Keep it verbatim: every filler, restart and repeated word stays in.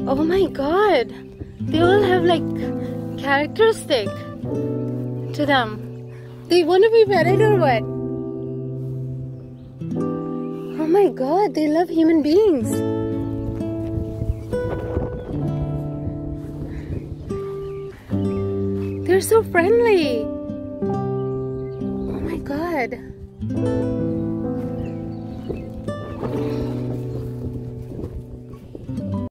Oh my god! They all have like characteristic to them. They want to be petted or what? Oh my god, they love human beings. They're so friendly.